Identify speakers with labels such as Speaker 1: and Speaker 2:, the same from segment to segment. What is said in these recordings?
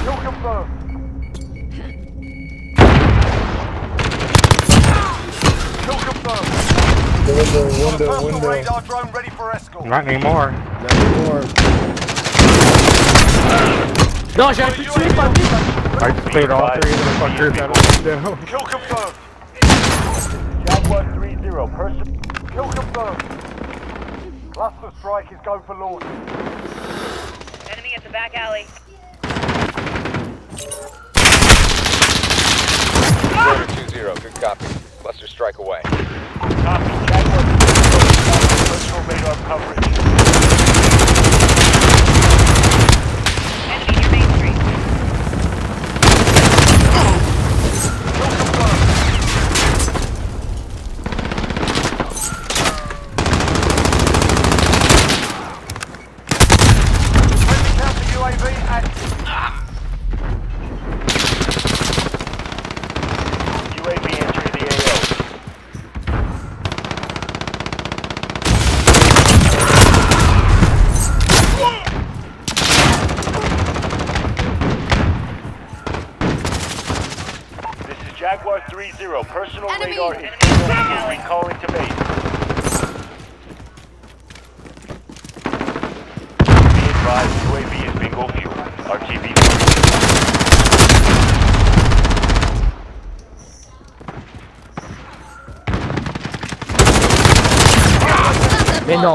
Speaker 1: Kill confirmed. Kill confirmed.
Speaker 2: Window.
Speaker 1: Radar drone ready for escort.
Speaker 3: Not anymore.
Speaker 2: Not anymore.
Speaker 4: Non, j'ai un pu tuer, pas lui.
Speaker 3: I splayed all three of the fuckers out of the window.
Speaker 1: Kill confirmed. Jaguar 3-0. Kill confirmed. Cluster strike is going for launch.
Speaker 5: Enemy at the back alley.
Speaker 6: Order 2-0, good copy. Cluster strike away.
Speaker 1: Copy. Jaguar 3-0. Personal radar coverage.
Speaker 5: Enemy near Main Street.
Speaker 1: Kill confirmed. Friendly counter UAV active. UAV entering the AO. This is Jaguar 3-0. Personal radar is recalling to base. Be advised, UAV is bingo fuel. RTB.
Speaker 4: Mais non.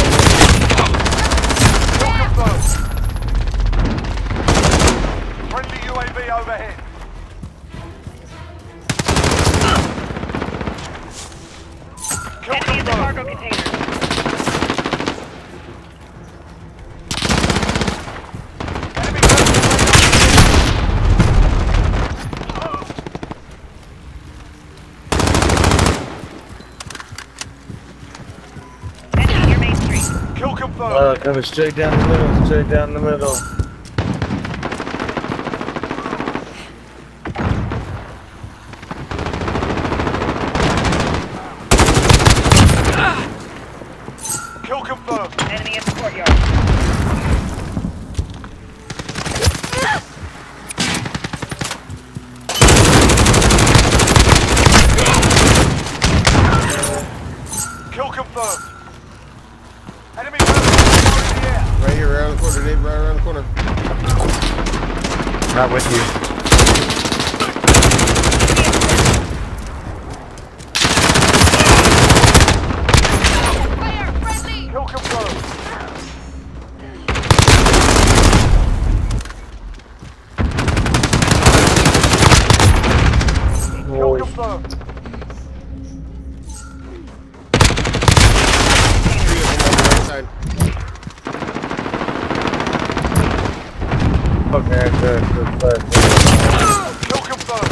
Speaker 1: Kill confirmed. Friendly UAV overhead. Kill
Speaker 5: Enemy in the
Speaker 1: confirmed.
Speaker 5: cargo container.
Speaker 1: Enemy personal
Speaker 5: Enemy near Main Street.
Speaker 1: radar. Kill confirmed.
Speaker 2: Coming straight down the middle. Straight down the middle.
Speaker 1: Kill confirmed.
Speaker 5: Enemy at the courtyard.
Speaker 1: Kill confirmed. Enemy personnel in the air.
Speaker 2: Right here, around the corner, Dave. Right around the corner.
Speaker 3: Not with you.
Speaker 1: Kill confirmed. Kill confirmed.
Speaker 2: Right side. Okay, good.
Speaker 1: Kill confirmed.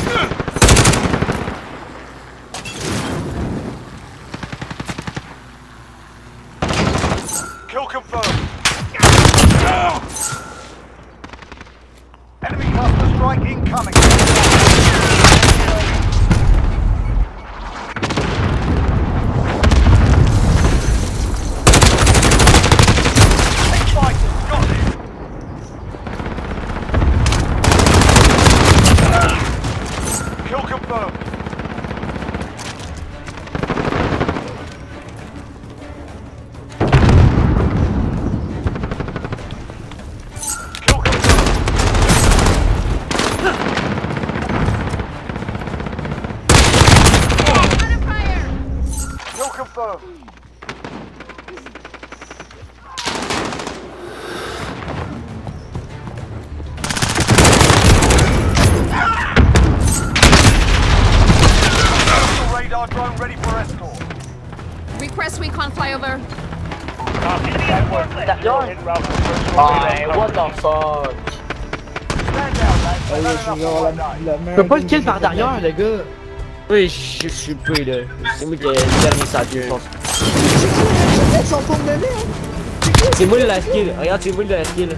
Speaker 1: Kill confirmed. Enemy cluster strike incoming. Take fighters, got it. Kill confirmed. Kill confirmed. Kill confirmed. Radar drone ready for escort.
Speaker 7: Request recon flyover.
Speaker 1: Copy. Jaguar 3-0 en route for personal
Speaker 4: Ah,
Speaker 1: radar
Speaker 4: what
Speaker 1: coverage.
Speaker 4: the fuck?
Speaker 1: Stand down, lads. They've had enough for one day.
Speaker 4: Je peux pas le kill par derrière, le gars. Oui, je suis peu là. C'est moi qui ai terminé sa gueule, je pense. C'est moi la skill. Regarde, c'est moi la skill.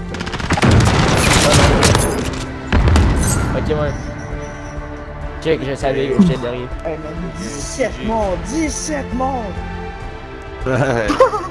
Speaker 4: Ok, ouais. Check, je savais, j'étais derrière.
Speaker 8: Hey, man, 17 morts! 17 morts!